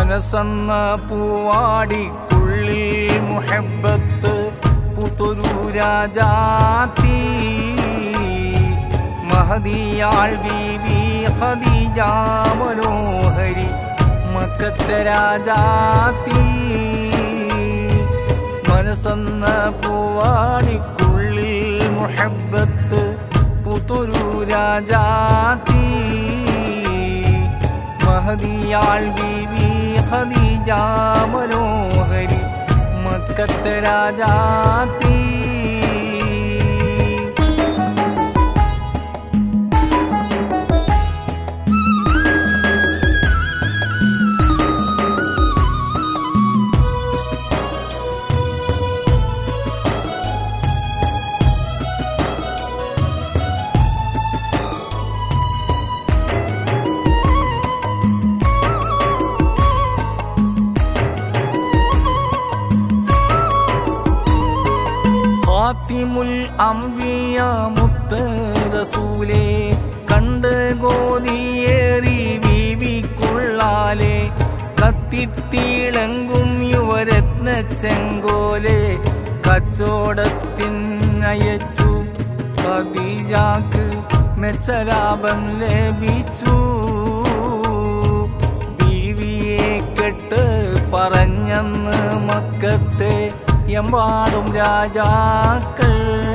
മനസ്സെന്ന പൂവാടിക്കുള്ളിൽ മുഹബ്ബത്ത് പുതൊരു രാജാത്തി മഹദിയാൾ ബീവി ഖദീജ മനോഹരി മക്കത്തെ രാജാത്തി മനസ്സെന്ന പൂവാടിക്കുള്ളിൽ മുഹബ്ബത്ത് പുതൊരു രാജാത്തി മഹദിയാൾ ബീവി ഖദീജ മനോഹരി മക്കത്തെ രാജാത്തി ഖാതിമുൽ അംബിയ മുത്ത് റസൂലേ കണ്ട് ഗോതിയേറി ബീവിക്കുള്ളാലെ കത്തിത്തിളങ്ങും യുവരത്ന ചെങ്കോലെ കച്ചോടത്തിനയച്ചു ഖദീജക്ക് മെച്ചലാഭം ലഭിച്ചു ബീവിയെ കെട്ട് പറഞ്ഞെന്ന് മക്കത്തെ എമ്പാടും രാജാക്കൾ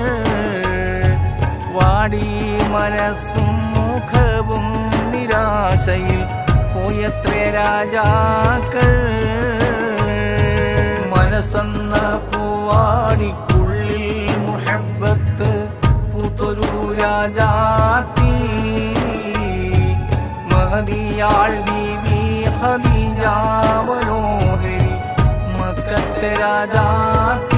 വാടി മനസ്സും മുഖവും നിരാശയിൽ പോയത്ര രാജാക്കൾ മനസ്സെന്ന പൂവാടിക്കുള്ളിൽ മുഹബ്ബത്ത് പുതൊരു രാജാത്തി മഹദിയാൾ ബീവി ഖദീജ മനോഹരി മക്കത്തെ രാജാത്തി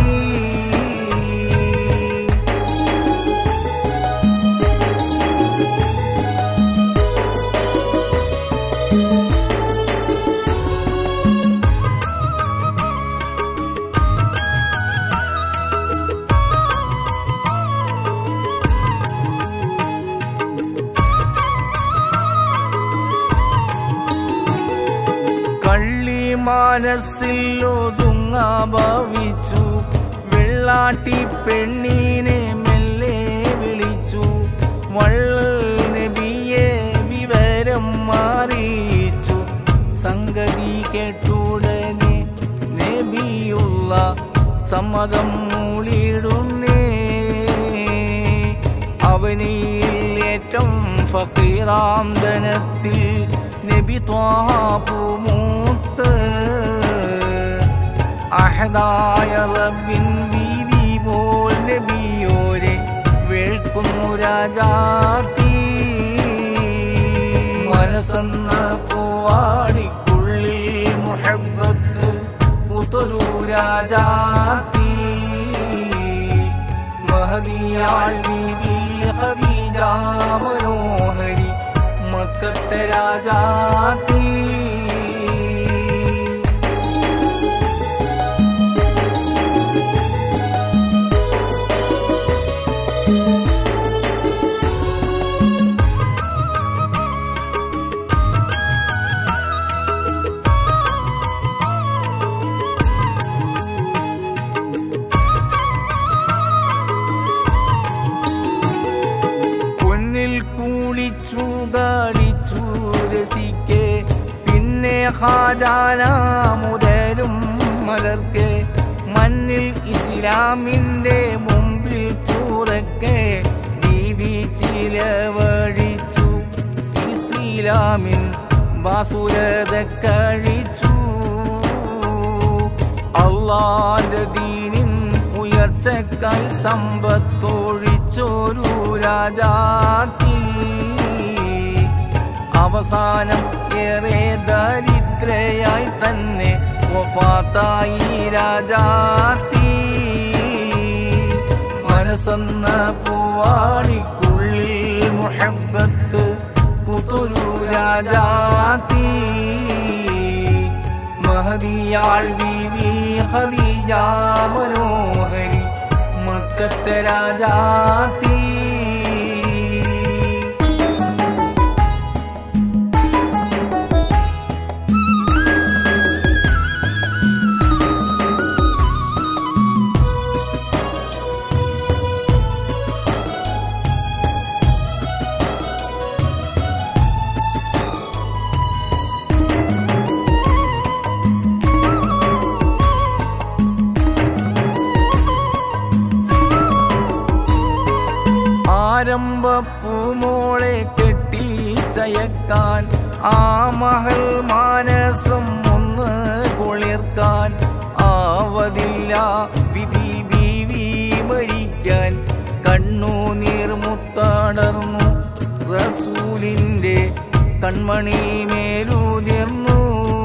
കള്ളി മനസ്സിൽ ഒതുങ്ങാ ഭാവിച്ചു വെള്ളാട്ടി പെണ്ണിനെ മെല്ലെ വിളിച്ചു വള്ളൽ നബിയെ വിവരം അറിയിച്ചു സംഗതി കേട്ടുടനെ നബിയുള്ള സമ്മതം മൂളിടുന്നേ അവനിൽ ഏറ്റവും ഫഖീറാം ധനത്തിൽ നബി ത്വാഹ പൂമൂത്ത് അഹദായ റബ്ബിൻ വീതി പോൽ നബിയോരെ വേൾക്കുന്നു രാജാത്തി മനസ്സെന്ന പൂവാടിക്കുള്ളിൽ മുഹബ്ബത്ത് പുതൊരു രാജാത്തി മഹദിയാൾ ബീവി ഖദീജ മനോഹരി മക്കത്തെ രാജാത്തി കുളിച്ചു ഗാടിച്ചു രസിക്കെ പിന്നെ ഖാജാന മുതലും മലർക്കെ മണ്ണിൽ ഇസ്ലാമിന്റെ മുമ്പിൽ തുറക്കെ ബീവി ചിലവഴിച്ചു ഇസ്ലാമിൻ ബാസുരത കഴിച്ചു അല്ലാഹുവിന്റെ ദീനിൻ ഉയർച്ചക്കായി സമ്പത്തൊഴിച്ചൊരു രാജാത്തി അവസാനം ഏറെ ദരിദ്രയായി തന്നെ വഫാത്തായി രാജാത്തി മനസ്സെന്ന പൂവാടിക്കുള്ളിൽ മുഹബ്ബത്ത് പുതൊരു രാജാത്തി മഹദിയാൾ ബീവി ഖദീജ മനോഹരി മക്കത്തെ രാജാത്തി ചേർക്കാൻ ആ മഹൽ മാനസം ഒന്ന് കുളിർക്കാൻ ആവതില്ല വിധി ബീവി മരിക്കാൻ കണ്ണുനീർ മുത്തടർന്നു റസൂലിന്റെ കൺമണി മേലുതിർന്നു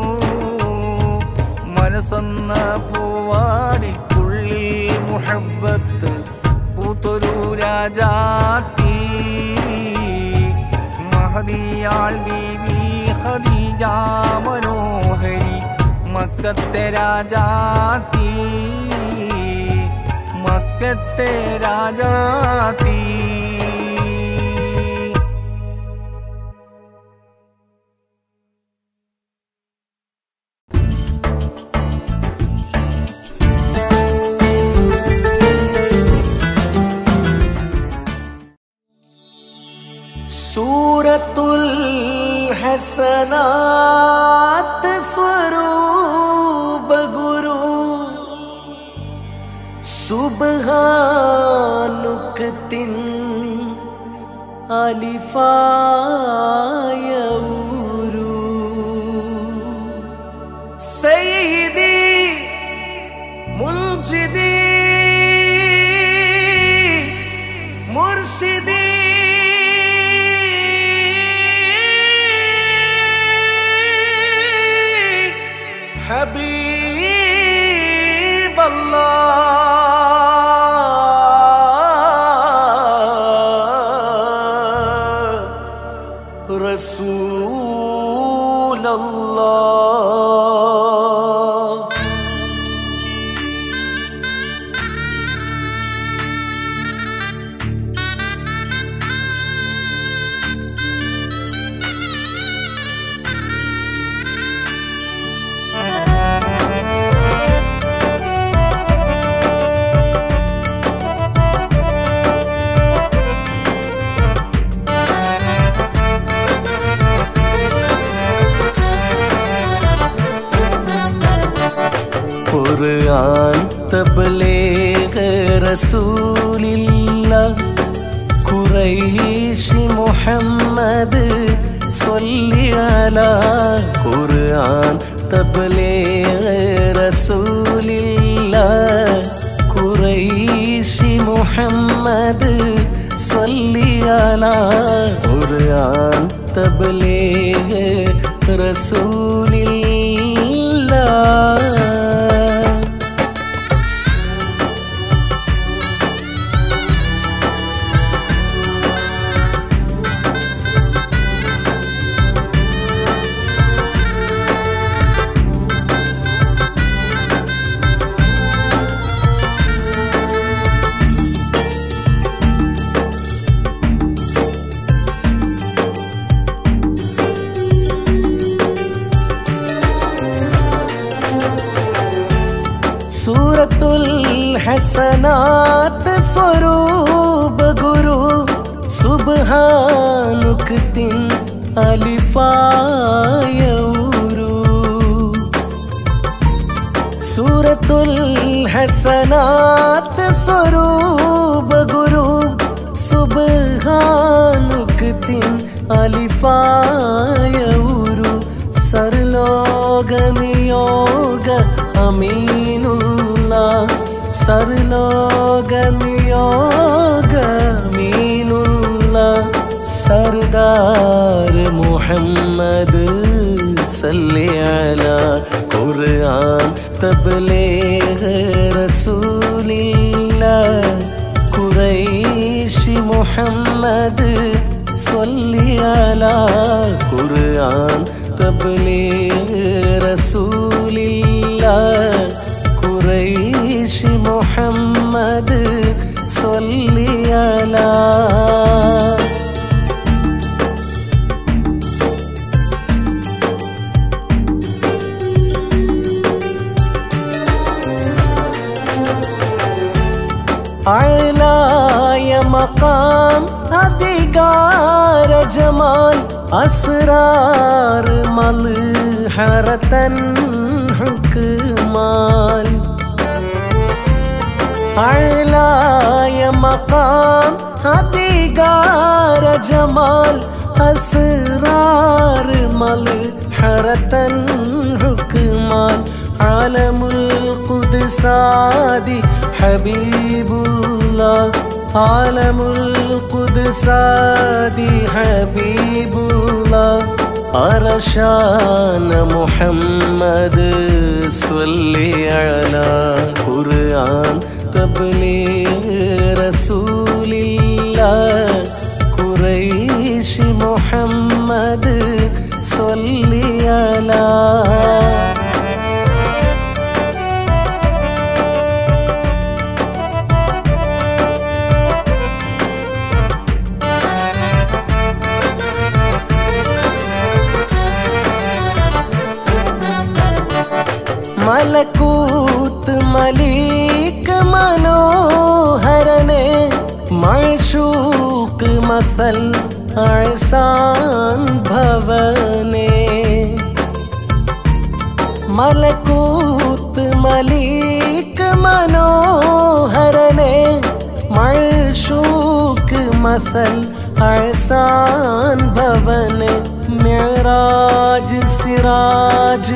മനസ്സെന്ന പൂവാടിക്കുള്ളിൽ മുഹബ്ബത്ത് പൂത്തൊരു രാജാത്തി മഹദിയാൾ ബീവി ഖദീജ മനോഹരി മക്കത്തെ രാജാത്തി മക്കത്തെ രാജാത്തി സൂറത്തുൽ ഹസനാത്ത് സ്വരൂപ ഗുരു സുബ്ഹാനുക്കത്തിൻ അലിഫായ ഊരു സയ്യിദി മുൻജിദി മുർഷിദി حبيب الله رسول الله ഖുർആൻ തബ്ലീഗ് റസൂലില്ലാഹ് ഖുറൈശി മുഹമ്മദ് സ്വല്ലി അലാ ഖുർആൻ തബ്ലീഗ് റസൂലില്ലാഹ് ഖുറൈശി മുഹമ്മദ് സ്വല്ലി അലാ ഖുർആൻ തബ്ലീഗ് റസൂലില്ലാഹ് സൂറത്തുൽ ഹസനാത്ത് സ്വരൂപ ഗുരു സുബ്ഹാനുക്കത്തിൻ അലിഫായ ഊരു സൂറത്തുൽ ഹസനാത്ത് സ്വരൂപ ഗുരു സുബ്ഹാനുക്കത്തിൻ അലിഫായ ഊരു സർലോക നിയോഗ അമീനുള്ള സർലോക നിയോഗ അമീനുള്ള സർദാർ മുഹമ്മദ് സല്ലി അലാ ഖുർആൻ തബ്ലീഗ് റസൂലില്ലാഹ് ഖുറൈശി മുഹമ്മദ് സ്വല്ലി അലാ ഖുർആൻ തബ്ലീഗ് റസൂലില്ലാഹ് ഖുറൈശി മുഹമ്മദ് സ്വല്ലി അലാ അഅ്ലായ മഖാം അധികാര ജമാൽ അസ്റാർ മൽഹറതൻ ഹുക്മാൽ അഅ്ലായ മഖാം അധികാര ജമാൽ أسرار ملحرة حكمان عالم القدس عادي حبيب الله عالم القدس عادي حبيب الله أرشان محمد صلي على قرآن تبليغ رسول الله قريش محمد صلي على मलकूत मलिक मनोहरने माशूक मसल एहसान भवने मलकूत मलिक मनोहरने माशूक मसल एहसान भवने मिराज सिराज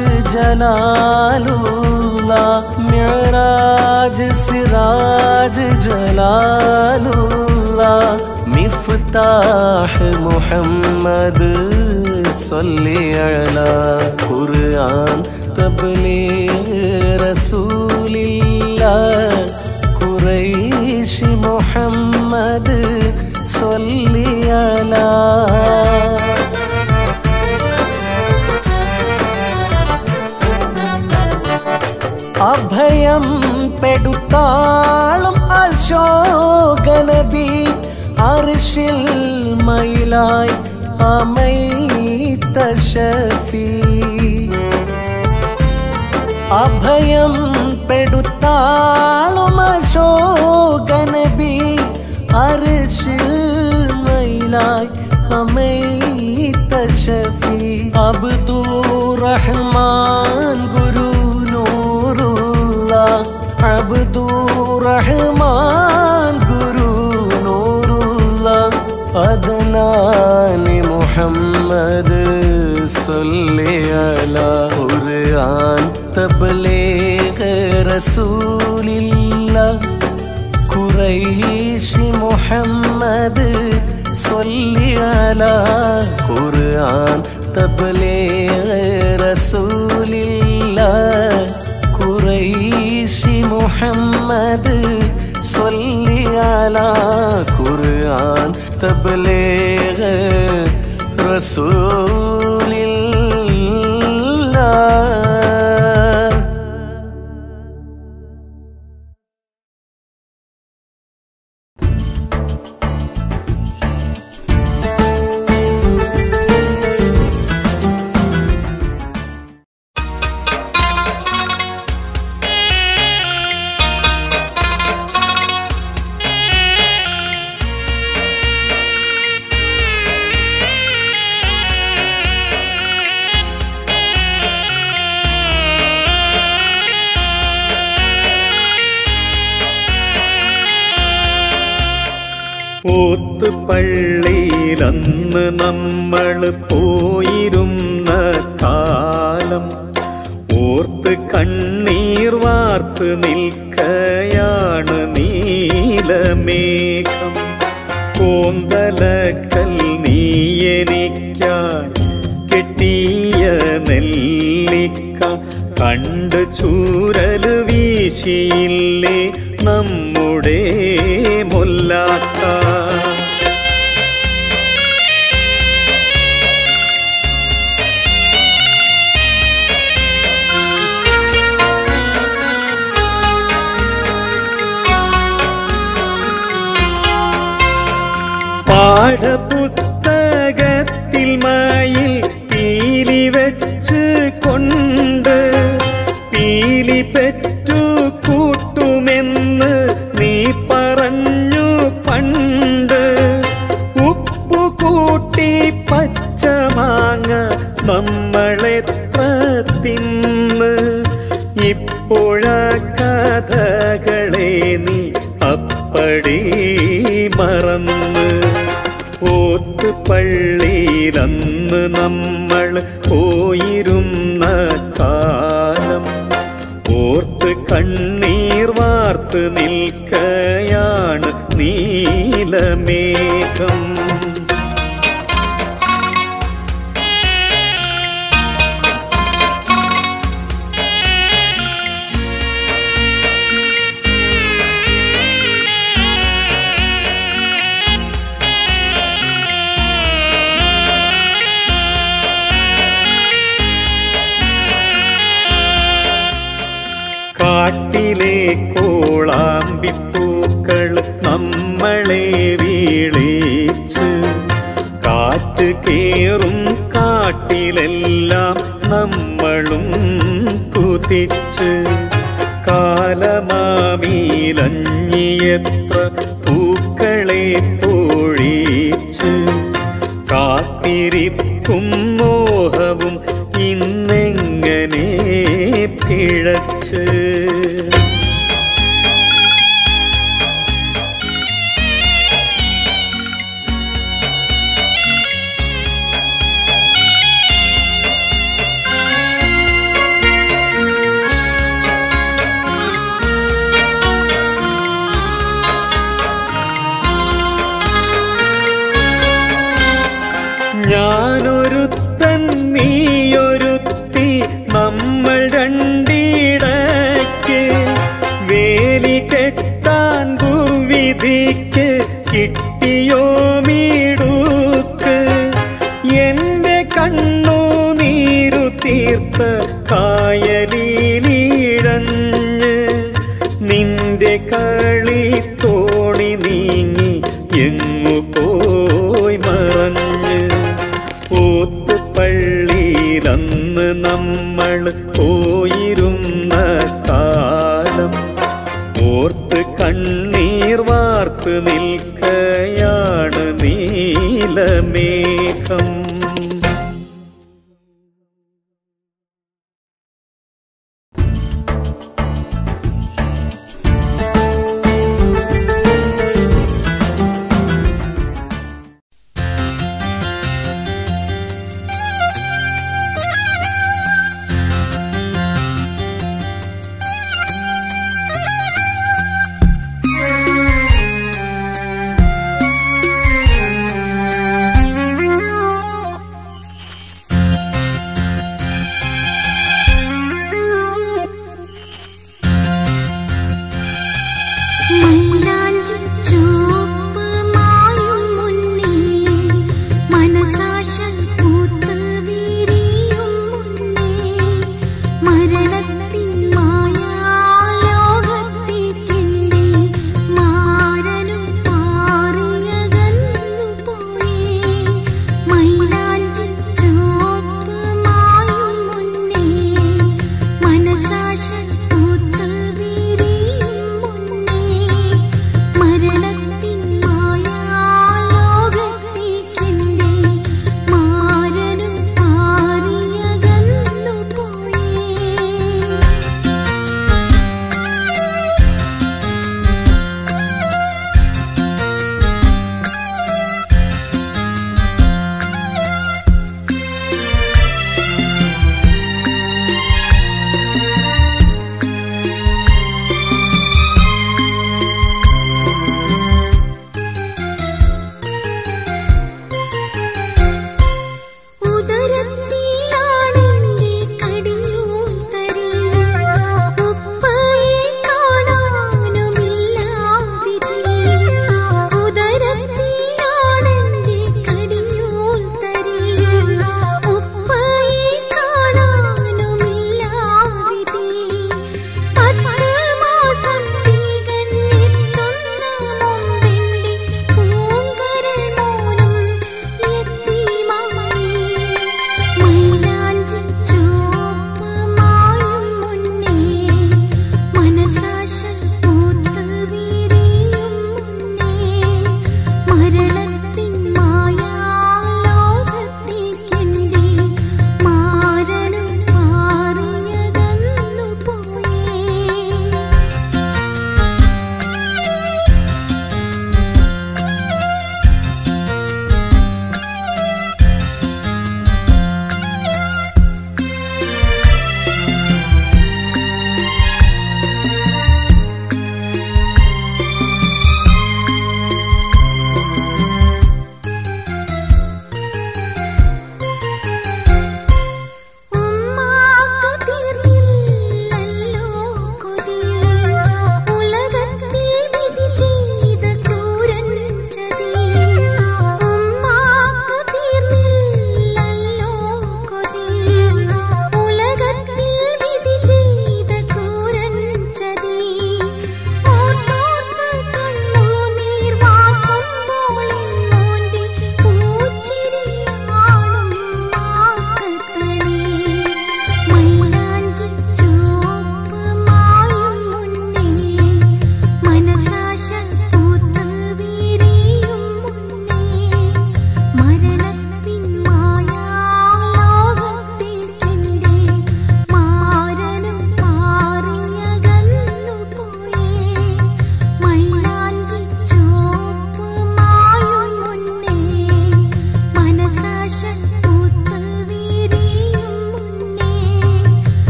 जलालुल्लाह मिराज सिराज जलालुल्लाह मिफ्ताह मुहम्मद सल्ली अला कुरान तबलीग रसूलिल्लाह कुरैश मुहम्मद सल्ली अला अभयम पेडुतालम अशोकनबी अर्शिल मईलाय अमैत शफी अभयम पेडुतालम अशोकनबी अर्शिल मईलाय अमैत शफी अब्दुर्रहमान गुरु अब्दुर्रहमान गुरु नूरुल्लाह अदनान मुहम्मद सल्ले अला कुरान तबलीग रसूलिल्लाह कुरैश मुहम्मद सल्ले अला कुरान तबलीग रसूलिल्लाह कुरैश मुहम्मद सल्ली अला कुरान तबलीग रसूलिल्लाह। ഓത്തുപള്ളിയിലന്ന് നമ്മൾ പോയിരുന്ന കാലം ഓർത്ത് കണ്ണീർ വാർത്ത് നിൽക്കയാണ് നീലമേഘം കോന്തലക്കൽ നീ എനിക്കായി കെട്ടിയ നെല്ലിക്ക കണ്ട് ചൂരല് വീശിയില്ലേ നമ്മുടെ മുല്ലാക്ക പാഠപുസ്തകത്തിൽ മയിൽ പീലി വെച്ച് കൊണ്ട് പീലി പെറ്റു കൂട്ടുമെന്ന് നീ പറഞ്ഞു പണ്ട് ഉപ്പു കൂട്ടി പച്ചമാങ്ങ നമ്മളെത്ര തിന്ന് ഇപ്പോഴാ കഥകളെ നീ അപ്പടി മറന്ന് ഓത്തുപള്ളിയിലന്ന് പള്ളിയിലന്ന് നമ്മൾ പോയിരുന്ന കാലം ഓർത്ത് കണ്ണീർ വാർത്ത് നിൽക്കയാണ് നീലമേഘം. കാട്ടിലെ കോളാമ്പിപ്പൂക്കൾ നമ്മളെ വീളിച്ച് കാറ്റ് കേറും കാട്ടിലെല്ലാം നമ്മളും കുതിച്ച് കാലമാമീലഞ്ഞിയെത്ര പൂക്കളെ പൊഴിച്ച് കാത്തിരിപ്പും മോഹവും ഇന്നെങ്ങനെ പിഴച്ച്. ഞാനൊരുത്തൻ നീയൊരുത്തി നമ്മൾ രണ്ടിടയ്ക്ക് വേലി കെട്ടാൻ ദുർവിധിക്ക് കിട്ടിയോ മീടുക്ക്. എന്റെ കണ്ണു നീരു തീർത്ത കായലിലിഴഞ്ഞ് നിന്റെ കളി തോണി നീങ്ങി എങ്ങു പോയി മറഞ്ഞ്. പള്ളിയിലന്ന് നമ്മൾ പോയിരുന്ന കാലം ഓർത്ത് കണ്ണീർ വാർത്ത് നിൽക്കയാണ് നീലമേ